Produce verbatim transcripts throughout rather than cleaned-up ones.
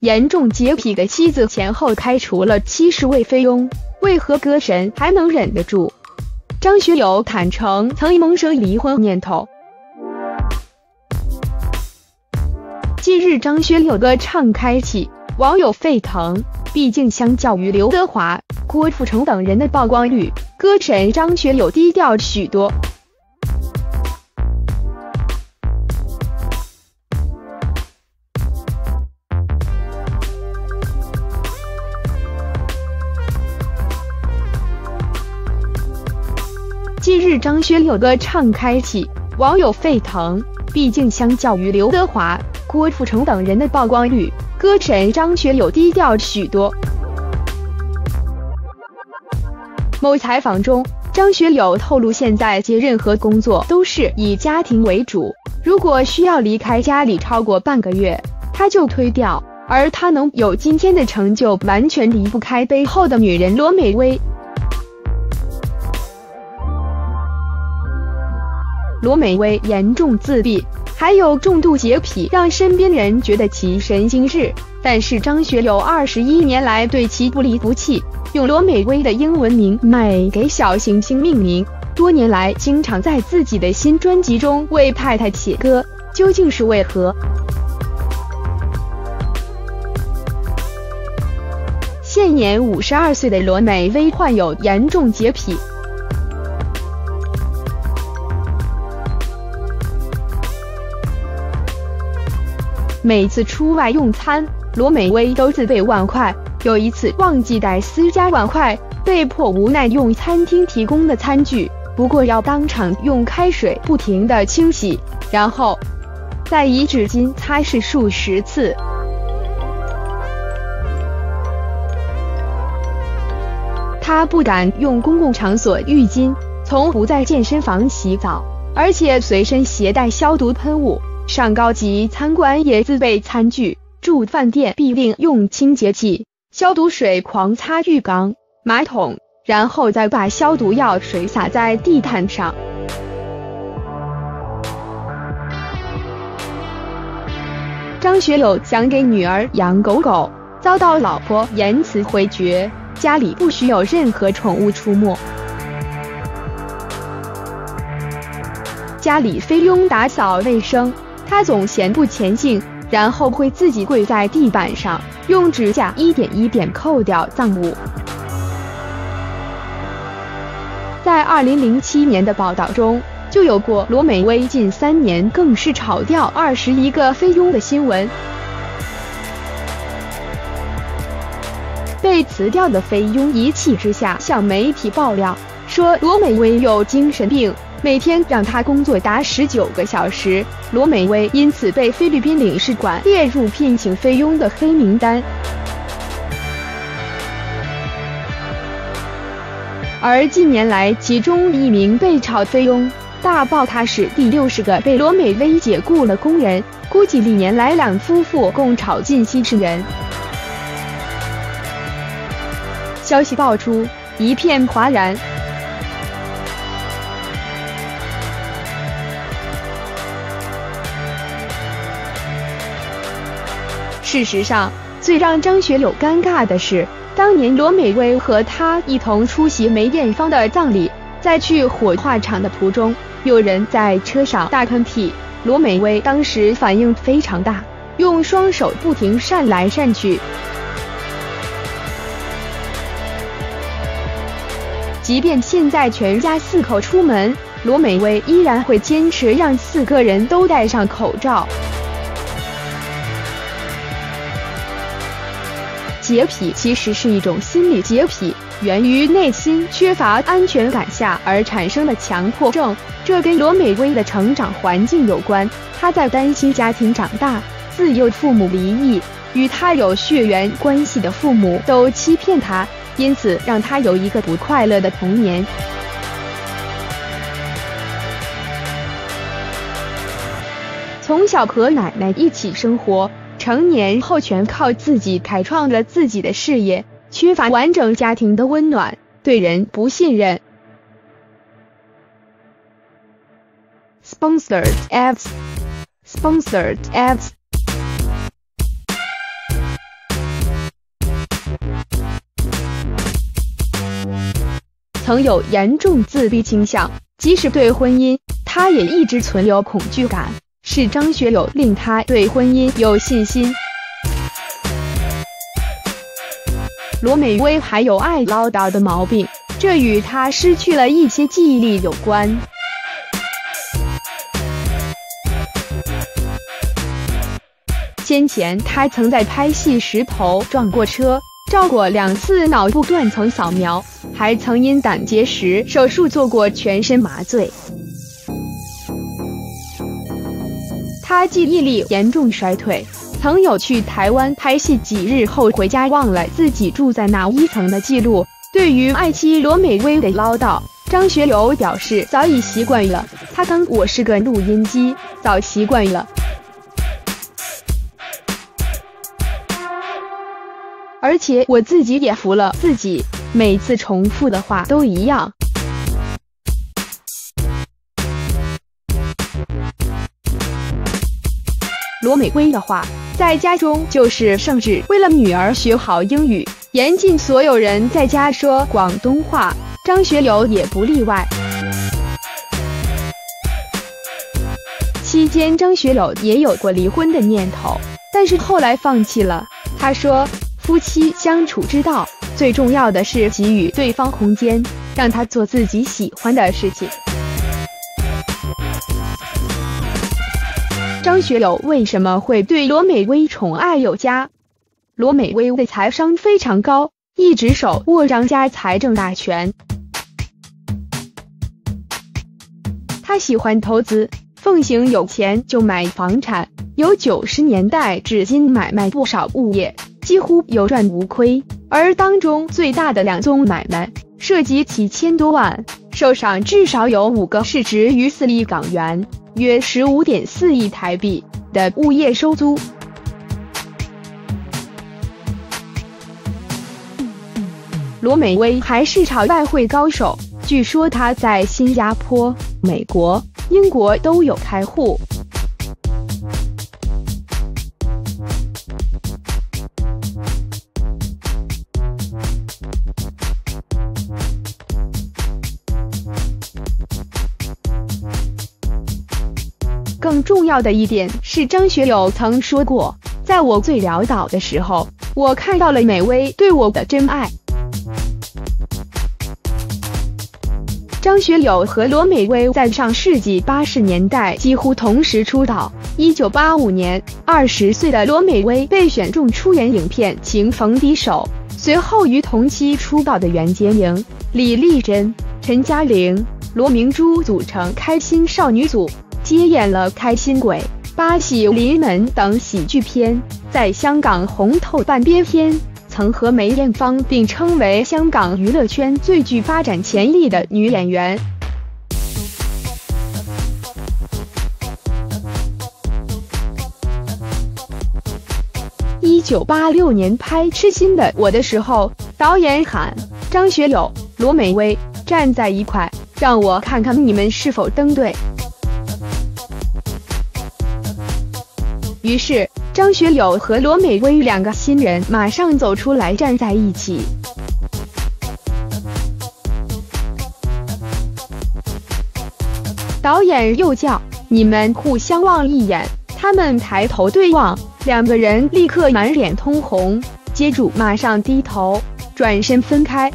严重洁癖的妻子前后开除了七十位菲佣，为何歌神还能忍得住？张学友坦承曾萌生离婚念头。近日张学友歌唱开启，网友沸腾。毕竟相较于刘德华、郭富城等人的曝光率，歌神张学友低调许多。近日张学友歌唱开启，网友沸腾。毕竟相较于刘德华、郭富城等人的曝光率，歌神张学友低调许多。某采访中，张学友透露，现在接任何工作都是以家庭为主，如果需要离开家里超过半个月，他就推掉。而他能有今天的成就，完全离不开背后的女人罗美薇。罗美薇严重自闭，还有重度洁癖，让身边人觉得其神经质。但是张学友二十一年来对其不离不弃，用罗美薇的英文名 May 给小行星命名，多年来经常在自己的新专辑中为太太写歌，究竟是为何？现年五十二岁的罗美薇患有严重洁癖。每次出外用餐，罗美薇都自备碗筷。有一次忘记带私家碗筷，被迫无奈用餐厅提供的餐具，不过要当场用开水不停地清洗，然后再以纸巾擦拭数十次。她不敢用公共场所浴巾，从不在健身房洗澡，而且随身携带消毒喷雾。上高级餐馆也自备餐具，住饭店必定用清洁剂、消毒水狂擦浴缸、马桶，然后再把消毒药水洒在地毯上。张学友想给女儿养狗狗，遭到老婆严词回绝，家里不许有任何宠物出没。家里菲佣打扫卫生，他总嫌不前进，然后会自己跪在地板上，用指甲一点一点扣掉脏物。在二零零七年的报道中，就有过罗美薇近三年更是炒掉二十一个菲佣的新闻。被辞掉的菲佣一气之下向媒体爆料，说罗美薇有精神病，每天让她工作达十九个小时。罗美薇因此被菲律宾领事馆列入聘请菲佣的黑名单。而近年来，其中一名被炒菲佣大爆，他是第六十个被罗美薇解雇了工人，估计历年来两夫妇共炒近七十人。消息爆出，一片哗然。事实上，最让张学友尴尬的是，当年罗美薇和他一同出席梅艳芳的葬礼，在去火化场的途中，有人在车上大喷嚏，罗美薇当时反应非常大，用双手不停扇来扇去。即便现在全家四口出门，罗美薇依然会坚持让四个人都戴上口罩。洁癖其实是一种心理洁癖，源于内心缺乏安全感下而产生的强迫症。这跟罗美薇的成长环境有关，她在单亲家庭长大，自幼父母离异，与她有血缘关系的父母都欺骗她，因此让她有一个不快乐的童年。从小和奶奶一起生活，成年后全靠自己开创了自己的事业，缺乏完整家庭的温暖，对人不信任。Sponsored ads Sponsored ads 曾有严重自闭倾向，即使对婚姻，他也一直存有恐惧感。是张学友令他对婚姻有信心。罗美薇还有爱唠叨的毛病，这与她失去了一些记忆力有关。先前她曾在拍戏时头撞过车，照过两次脑部断层扫描，还曾因胆结石手术做过全身麻醉。她记忆力严重衰退，曾有去台湾拍戏几日后回家忘了自己住在哪一层的记录。对于爱妻罗美薇的唠叨，张学友表示早已习惯了，他当我是个录音机，早习惯了。而且我自己也服了自己，每次重复的话都一样。罗美薇的话，在家中就是圣旨，为了女儿学好英语，严禁所有人在家说广东话，张学友也不例外。期间张学友也有过离婚的念头，但是后来放弃了。他说，夫妻相处之道，最重要的是给予对方空间，让他做自己喜欢的事情。张学友为什么会对罗美薇宠爱有加？罗美薇的财商非常高，一直手握张家财政大权。他喜欢投资，奉行有钱就买房产，由九十年代至今买卖不少物业，几乎有赚无亏。而当中最大的两宗买卖涉及几千多万，手上至少有五个市值逾四亿港元，约 十五点四亿台币的物业收租。罗美薇还是场外汇高手，据说她在新加坡、美国、英国都有开户。更重要的一点是，张学友曾说过，在我最潦倒的时候，我看到了美薇对我的真爱。张学友和罗美薇在上世纪八十年代几乎同时出道。一九八五年，二十岁的罗美薇被选中出演影片《情逢敌手》，随后与同期出道的袁洁莹、李丽珍、陈嘉玲、罗明珠组成开心少女组，接演了《开心鬼》、《八喜临门》等喜剧片，在香港红透半边天，曾和梅艳芳并称为香港娱乐圈最具发展潜力的女演员。一九八六年拍《痴心的我》的时候，导演喊张学友、罗美薇站在一块，让我看看你们是否登对。于是张学友和罗美薇两个新人马上走出来站在一起。导演又叫你们互相望一眼，他们抬头对望，两个人立刻满脸通红，接住马上低头，转身分开。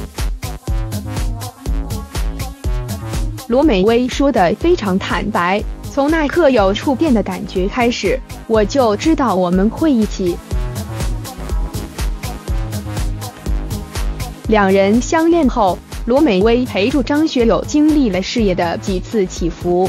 罗美薇说得非常坦白，从那刻有触电的感觉开始，我就知道我们会一起。两人相恋后，罗美薇陪助张学友经历了事业的几次起伏。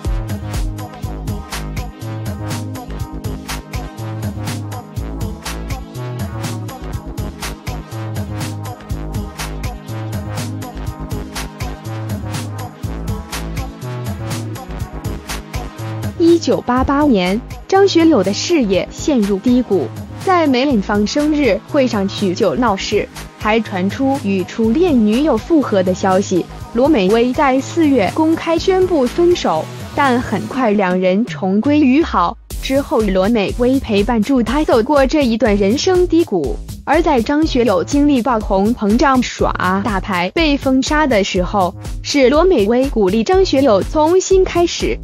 一九八八年，张学友的事业陷入低谷，在梅艳芳生日会上酗酒闹事，还传出与初恋女友复合的消息。罗美薇在四月公开宣布分手，但很快两人重归于好。之后，罗美薇陪伴助他走过这一段人生低谷。 而在张学友经历爆红膨胀耍大牌被封杀的时候，是罗美薇鼓励张学友重新开始。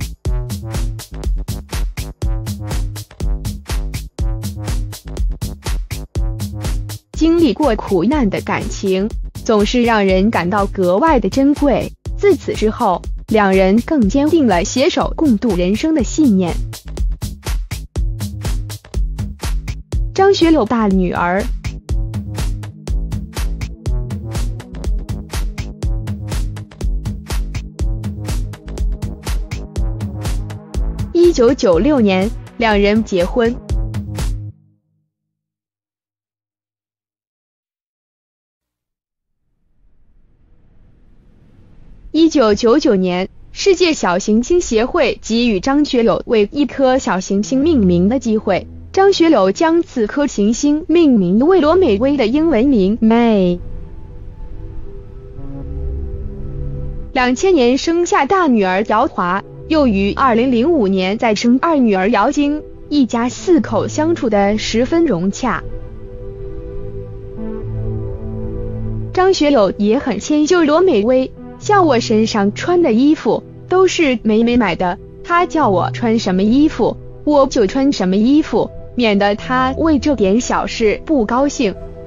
经历过苦难的感情，总是让人感到格外的珍贵。自此之后，两人更坚定了携手共度人生的信念。张学友大女儿。一九九六年，两人结婚。一九九九年，世界小行星协会给予张学友为一颗小行星命名的机会，张学友将此颗行星命名为罗美薇的英文名 May。两千年生下大女儿姚华，又于二零零五年再生二女儿姚晶，一家四口相处得十分融洽。张学友也很迁就罗美薇，像我身上穿的衣服都是梅梅买的，她叫我穿什么衣服，我就穿什么衣服，免得她为这点小事不高兴。